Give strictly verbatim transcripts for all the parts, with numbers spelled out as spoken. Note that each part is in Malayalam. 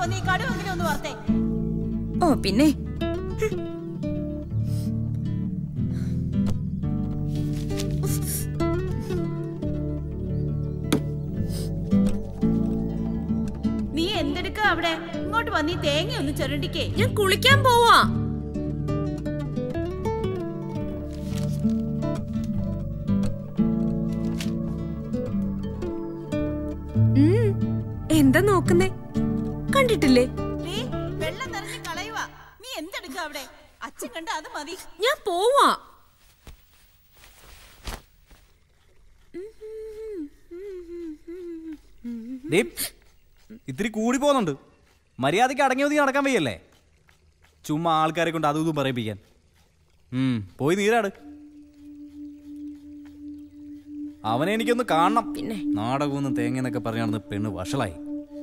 വന്ന് ഈ കടുവെങ്കിലും ഒന്ന് വാർത്തേ. ഓ പിന്നെ നീ എന്തെടുക്ക അവിടെ? ഇങ്ങോട്ട് വന്നീ തേങ്ങ ഒന്ന് ചെറുണ്ടിക്കേ. ഞാൻ കുളിക്കാൻ പോവാ. എന്താ നോക്കുന്നേ? കണ്ടിട്ടില്ലേ? വെള്ളം നിറഞ്ഞ് കളയുവാ. നീ എന്തെടുക്ക അവിടെ? അച്ഛൻ കണ്ട അത് മതി. ഞാൻ പോവാ. ഇത്തിരി കൂടി പോകുന്നുണ്ട്. മര്യാദയ്ക്ക് അടങ്ങി ഒതുങ്ങി നടക്കാൻ വയ്യല്ലേ? ചുമ്മാ ആൾക്കാരെ കൊണ്ട് അതും ഇതും പറയിപ്പിക്കാൻ. പോയി നീരാട്. അവനെ എനിക്കൊന്ന് കാണണം. പിന്നെ നാടകമൊന്നും തേങ്ങ എന്നൊക്കെ പറഞ്ഞു നടന്ന് പെണ്ണ് വഷളായി.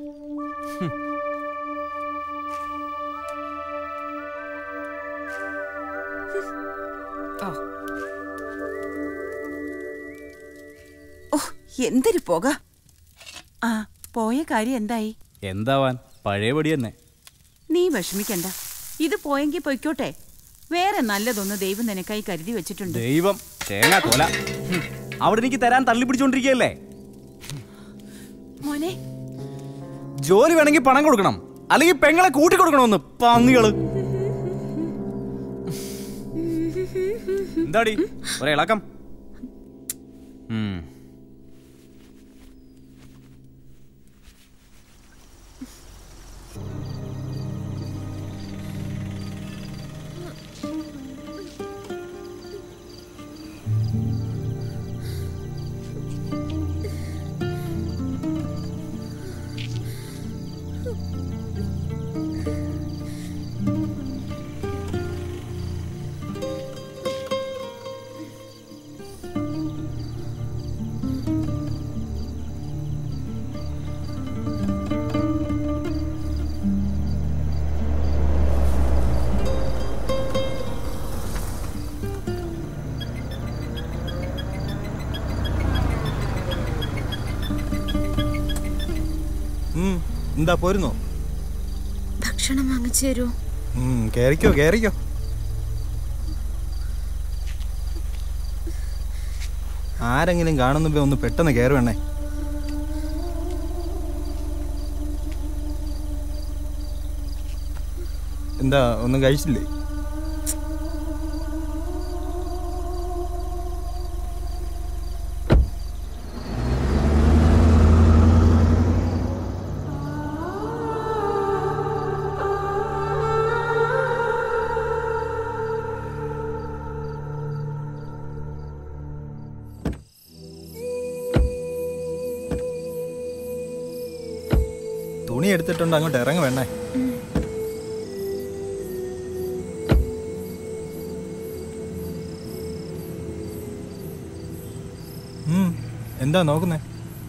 എന്തൊരു പോക. ആ പോയ കാര്യം എന്തായി? എന്താവാൻ, പഴയപടി തന്നെ. നീ വിഷമിക്കണ്ട. ഇത് പോയെങ്കിൽ പൊയ്ക്കോട്ടെ. വേറെ നല്ലതൊന്ന് ദൈവം നിനക്കായി കരുതി വെച്ചിട്ടുണ്ട്. ദൈവം തേങ്ങ കൊല അവിടെ എനിക്ക് തരാൻ തള്ളി പിടിച്ചോണ്ടിരിക്കുകയല്ലേ. മോനെ, ജോലി വേണമെങ്കിൽ പണം കൊടുക്കണം, അല്ലെങ്കിൽ പെങ്ങളെ കൂട്ടി കൊടുക്കണമെന്ന് പന്നികള്. എന്താടി ഒരേ ഇളക്കം? എന്താ പോരുന്നോ? ഭക്ഷണം വാങ്ങിച്ചു തരൂ. കേറിക്കോ കേറിക്കോ. ആരെങ്കിലും കാണുമ്പോ ഒന്ന് പെട്ടെന്ന് കയറുവേണേ. എന്താ ഒന്നും കഴിച്ചില്ലേ? തുണി എടുത്തിട്ടുണ്ട്, അങ്ങോട്ട് ഇറങ്ങ വേണേ. എന്താ നോക്കുന്നേ?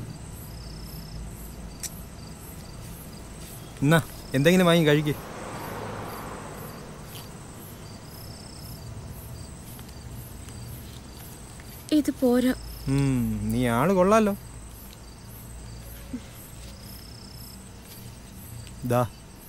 എന്നാ എന്തെങ്കിലും വാങ്ങി കഴിക്ക്. ഇത് പോരാ. നീ ആള് കൊള്ളാലോ. ദാ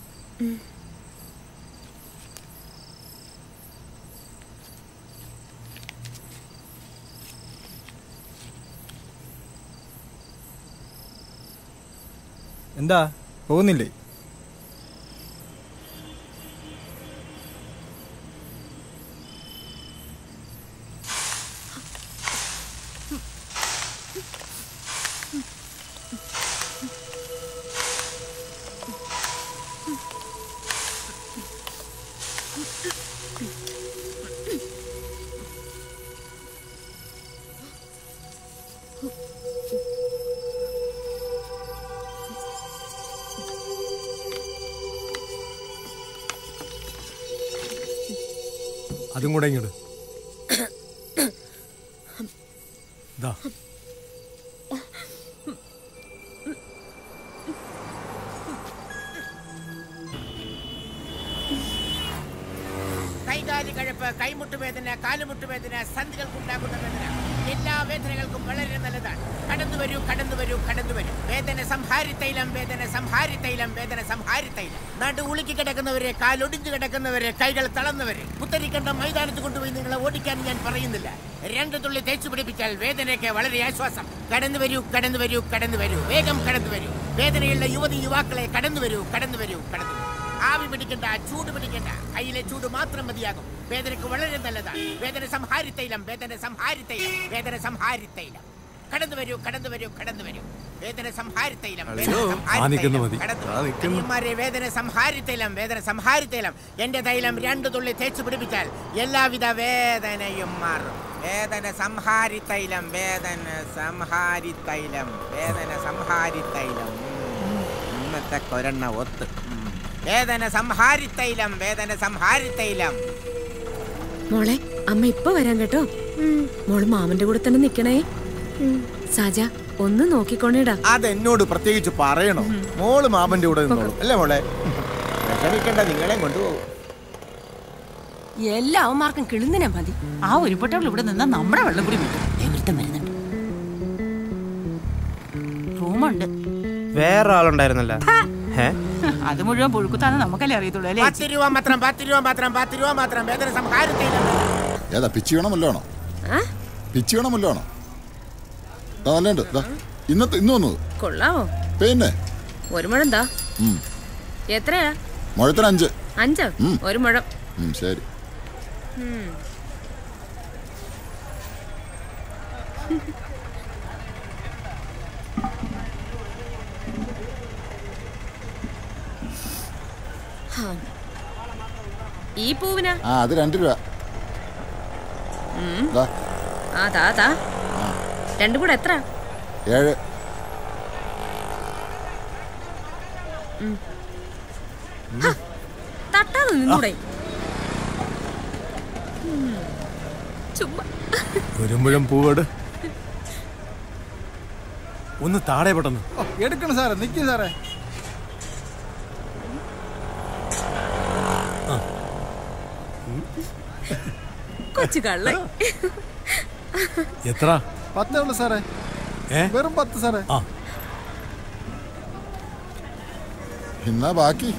എന്താ പോകുന്നില്ലേ? അതും കൂടെ ഇങ്ങോട്ട്. കൈ കൈകാലി കഴപ്പ്, കൈമുട്ടുവേദന, കാലുമുട്ടുവേദന, സന്ധികൾക്കുണ്ടാകുന്ന വേദന, എല്ലാ വേദനകൾക്കും വളരെ നല്ലതാണ്. കടന്നു വരൂ, കടന്നു വരൂ, കടന്നു വരൂ. വേദന സംഹാരി തൈലം, വേദന സംഹാരി തൈലം, വേദന സംഹാരി തൈലം. നടു ഉളുക്കി കിടക്കുന്നവരെ, കാലൊടിഞ്ഞു കിടക്കുന്നവരെ, കൈകൾ തളർന്നവരെ പുത്തരിക്കണ്ട മൈതാനത്ത് കൊണ്ടുപോയി നിങ്ങളെ ഓടിക്കാൻ ഞാൻ പറയുന്നില്ല. രണ്ട് തുള്ളി തേച്ചു പിടിപ്പിച്ചാൽ വേദനയ്ക്ക് വളരെ ആശ്വാസം. കടന്നു വരൂ, കടന്നു വരൂ, കടന്നു വരൂ, വേഗം കടന്നു വരൂ. വേദനയുള്ള യുവതി യുവാക്കളെ കടന്നു വരൂ, കടന്നു വരൂ, കടന്നു വരൂ. ആവി പിടിക്കണ്ട, ചൂട് പിടിക്കണ്ട, കയ്യിലെ ചൂട് മാത്രം മതിയാകും. വേദനയ്ക്ക് വളരെ നല്ലതാണ്. വേദന സംഹാരി തൈലം, വേദന സംഹാരി തൈലം, വേദന സംഹാരി തൈലം. കടന്നു വരൂ, കടന്നു വരൂ, കടന്നു വരൂ. വേദന സംഹാരി തൈലം, വേദന സംഹാരി വേദന സംഹാരി തൈലം, വേദന സംഹാരി തൈലം. എന്റെ തൈലം രണ്ടു തുള്ളി തേച്ചു പിടിപ്പിച്ചാൽ എല്ലാവിധ വേദനയും മാറും. വേദന സംഹാരി തൈലം, വേദന സംഹാരി തൈലം, വേദന സംഹാരി തൈലം. ഇന്നത്തെ കൊരണ്ണ ഒത്ത്. വേദന സംഹാരി തൈലം, വേദന സംഹാരി തൈലം. മോളെ, അമ്മ ഇപ്പൊ വരാൻ കേട്ടോ. മോള് മാമന്റെ കൂടെ തന്നെ നിക്കണേ. സാജ, ഒന്ന് നോക്കിക്കൊണ്ടേടാ. അതെന്നോട് പ്രത്യേകിച്ച് പറയണോ? മോള് മാമന്റെ കൂടെ നിന്നോളൂ അല്ലേ മോളെ? വിഷമിക്കണ്ട, നിങ്ങളെ കൊണ്ടുപോകും. എല്ലാ അവന്മാർക്കും കിളുന്നിനെ മതി. ആ ഒരുപെട്ടവൾ ഇവിടെ നിന്നാ നമ്മുടെ വെള്ളം കൂടി വിട്ടു. എവിടുത്തെ മരുന്നുണ്ട്? റൂമുണ്ട്. വേറെ ആളുണ്ടായിരുന്നല്ല. അത് മുഴുവൻ പുഴുക്കുത്താന്ന് നമുക്കല്ലേ അറിയത്തുള്ളൂ അല്ലേ? പത്ത് രൂപ മാത്രം, പത്ത് രൂപ മാത്രം, പത്ത് രൂപ മാത്രം. വേദന സംഹാരി തൈലം. ഏതാ പിച്ചി വേണമല്ലോ ആണോ? പിച്ചി വേണമല്ലോ ആണോ? നല്ലുണ്ട്. ഇന്നത്തെ ഇന്ന് വന്നത് കൊള്ളാവോ? പിന്നെ ഒരു മുഴം എന്താ? എത്രയാ? മുഴത്തിന് അഞ്ച്. അഞ്ചോ? ഒരു മുഴം. ശരി. ഈ പൂവിനാ? ആ, അത് രണ്ട് രൂപ. ആ താ താ. രണ്ടും കൂടെ എത്ര? ഏഴ്. തട്ടാതെ നിന്നൂടെ? ചുമ്മാ ഒരു മുഴം പൂവോട് ഒന്ന് താഴെ പെട്ടെന്ന് എടുക്കണം സാറേ. നിൽക്കും സാറേ. കൊച്ചു കള്ളൻ. എത്ര? പത്തേ ഉള്ളു സാറേ. വെറും പത്ത് സാറേ. എന്നാ ബാക്കി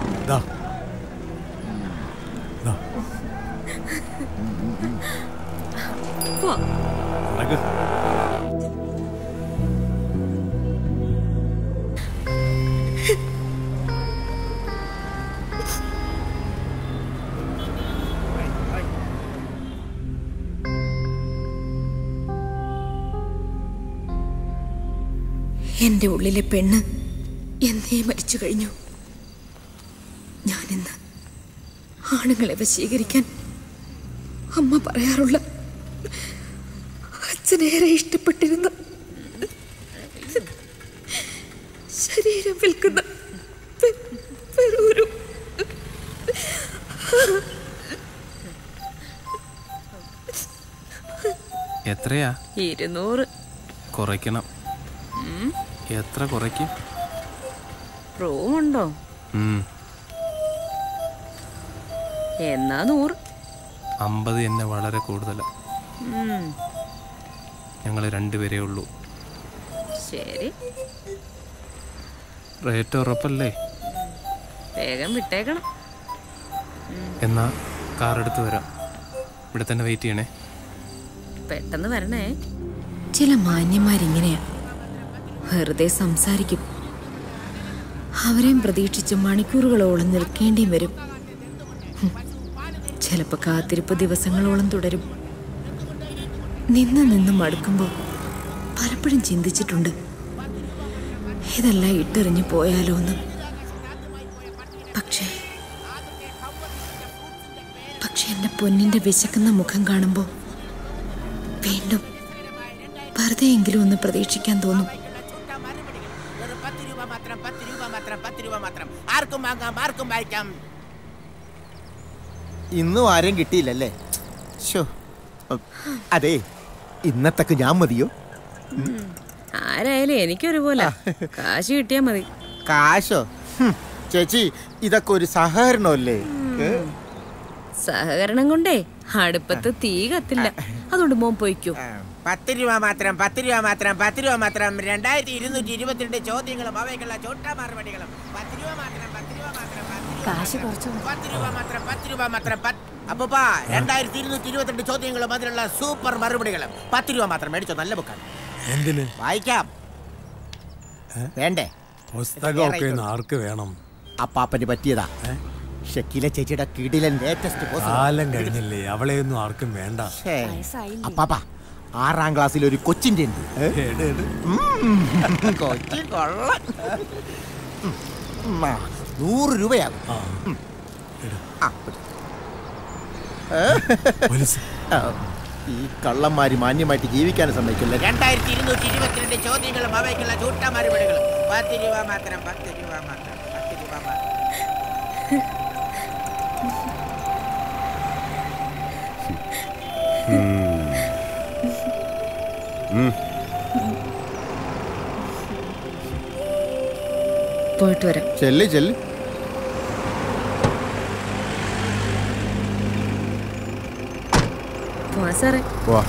എന്റെ ഉള്ളിലെ പെണ്ണ് എന്നേ മരിച്ചു കഴിഞ്ഞു. ഞാനിന്ന് ആണുങ്ങളെ വശീകരിക്കാൻ അമ്മ പറയാറുള്ള അച്ഛനേറെ ഇഷ്ടപ്പെട്ടിരുന്ന ശരീരം വിൽക്കുന്ന ഒരു എത്രയാ? ഇരുന്നൂറ്. കുറയ്ക്കണം. എത്ര കുറയ്ക്കും? റൂമുണ്ടോ? എന്നാ നൂറ്. അമ്പത് എന്നെ വളരെ കൂടുതലാ. ഞങ്ങൾ രണ്ടുപേരേ ഉള്ളൂ. ശരി, റേറ്റ് ഉറപ്പല്ലേ? വേഗം വിട്ടേക്കണം. എന്നാ കാർ എടുത്ത് വരാം. ഇവിടെ തന്നെ വെയിറ്റ് ചെയ്യണേ. പെട്ടെന്ന് വരണേ. ചില മാന്യന്മാരിങ്ങനെയാ, വെറുതെ സംസാരിക്കും. അവരെയും പ്രതീക്ഷിച്ച് മണിക്കൂറുകളോളം നിൽക്കേണ്ടിയും വരും. ചിലപ്പോൾ കാത്തിരിപ്പ് ദിവസങ്ങളോളം തുടരും. നിന്ന് നിന്ന് മടുക്കുമ്പോൾ പലപ്പോഴും ചിന്തിച്ചിട്ടുണ്ട്, ഇതെല്ലാം ഇട്ടെറിഞ്ഞു പോയാലോ എന്ന്. പക്ഷേ പക്ഷെ എൻ്റെ പൊന്നിൻ്റെ വിശക്കുന്ന മുഖം കാണുമ്പോൾ വീണ്ടും വെറുതെയെങ്കിലും ഒന്ന് പ്രതീക്ഷിക്കാൻ തോന്നും. ഇന്നും ആരെയും കിട്ടിയില്ലല്ലേ? അതെ, ഇന്നത്തേക്ക് ഞാൻ മതിയോ? ആരായാലും എനിക്കൊരുപോലെ കാശ് കിട്ടിയാ മതി. കാശോ? ചേച്ചി, ഇതൊക്കെ ഒരു സഹകരണമല്ലേ? സഹകരണം കൊണ്ടേ അടുപ്പത്ത് തീ കത്തില്ല. അതുകൊണ്ട് മോൻ പോയിക്കോ. പത്ത് രൂപ മാത്രം, പത്ത് രൂപ മാത്രം, പത്ത് രൂപ മാത്രം. രണ്ടായിരത്തി ഇരുന്നൂറ്റി ഇരുപത്തിരണ്ട് ചോദ്യങ്ങളും അവയ്ക്കുള്ള ചോട്ടാ മറുപടികളും. പത്ത് രൂപ മാത്രം, പത്ത് രൂപ മാത്രം, കാശ് കുറച്ച് പത്ത് രൂപ മാത്രം, പത്ത് രൂപ മാത്രം. അപ്പൂപ്പാ, രണ്ടായിരത്തി ഇരുന്നൂറ്റി ഇരുപത്തിരണ്ട് ചോദ്യങ്ങളും അതിനുള്ള സൂപ്പർ മറുപടികളും. പത്ത് രൂപ മാത്രം മേടിച്ചോ, നല്ല ബുക്കാണ്. എന്തിന് വായിക്കാം? വേണ്ടേ? പുസ്തകമൊക്കെ ആർക്ക് വേണം? അപ്പാപ്പന് പറ്റിയതാ. ഷക്കീല ചേച്ചിയുടെ കിടിലൻ ലേറ്റസ്റ്റ് കാലം കഴിഞ്ഞില്ലേ, അവളെയൊന്നും ആർക്കും വേണ്ട. അപ്പാപ്പ, ആറാം ക്ലാസ്സിൽ ഒരു കൊച്ചിന്റെ ഉണ്ട്. കൊച്ചി കൊള്ളാം. നൂറ് രൂപയാകും. ഈ കള്ളന്മാര് മാന്യമായിട്ട് ജീവിക്കാൻ സമ്മതിക്കില്ല. രണ്ടായിരത്തി ഇരുന്നൂറ്റി ഇരുപത്തിരണ്ട് ചോദ്യങ്ങളും അവയ്ക്കുള്ള ചൂട്ടാ മറുപടികളും. പത്ത് രൂപ മാത്രം, പത്ത് രൂപ മാത്രം, പത്ത് രൂപ മാത്രം. പോയിട്ട് വരാം. ചെല്ല് ചെല്ല്. പോവാ സാറേ. പോവാ.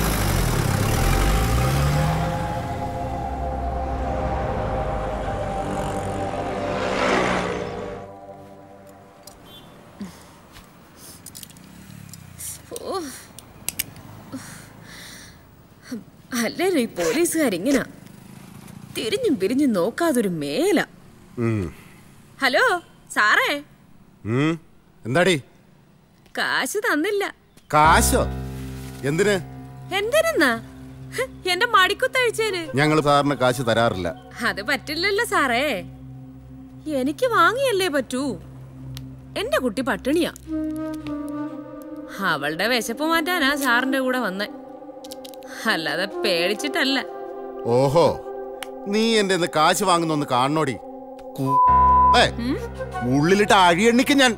അല്ലേലും ഈ പോലീസുകാരിങ്ങനെ തിരിഞ്ഞും പിരിഞ്ഞും നോക്കാതൊരു മേല. ഹലോ സാറേ. എന്താടി? കാശ് തന്നില്ല. കാശോ? എന്തിന്? എന്തിനാ? എന്റെ മടിക്കുത്തഴിച്ചേന്. ഞങ്ങൾ സാറിന് കാശ് തരാറില്ല. അത് പറ്റില്ലല്ലോ സാറേ, എനിക്ക് വാങ്ങിയല്ലേ പറ്റൂ. എന്റെ കുട്ടി പട്ടിണിയാ. അവളുടെ വിശപ്പ് മാറ്റാനാ സാറിന്റെ കൂടെ വന്നേ, അല്ലാതെ പേടിച്ചിട്ടല്ല. ഓഹോ, നീ എന്റെ കാശ് വാങ്ങുന്നൊന്ന് കാണണോടി. ഉള്ളിലിട്ട് അഴിയെണ്ണിക്ക് ഞാൻ.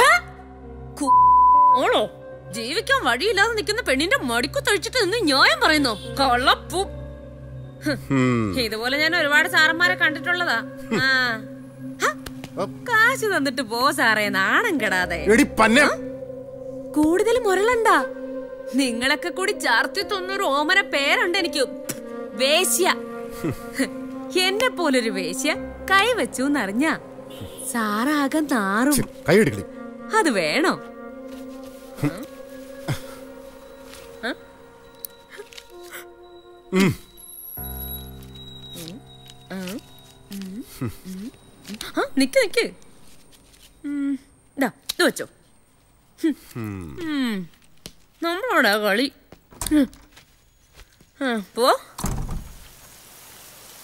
ഓളോ ജീവിക്കാൻ വഴിയില്ലാതെ നിൽക്കുന്ന പെണ്ണിന്റെ മടിക്കുത്തഴിച്ചിട്ട് നിന്ന് ന്യായം പറയുന്നു. കള്ളപ്പൂ. ഇതുപോലെ ഞാൻ ഒരുപാട് സാറന്മാരെ കണ്ടിട്ടുള്ളതാ. കാശ് തന്നിട്ട് പോ സാറേ, നാണം കെടാതെ. കൂടുതൽ മുരളണ്ട. നിങ്ങളൊക്കെ കൂടി ചാർത്തി തൊണ്ണൂറ് ഓമന പേരുണ്ട് എനിക്ക്. വേശ്യ. എന്നെ പോലൊരു വേശ്യ കൈവച്ചു എന്നറിഞ്ഞ സാറാകെ നാറും. അത് വേണോ? നിക്ക് നിക്ക്. ഇത് വെച്ചോ. നമ്മളോടാ കളി. പോ.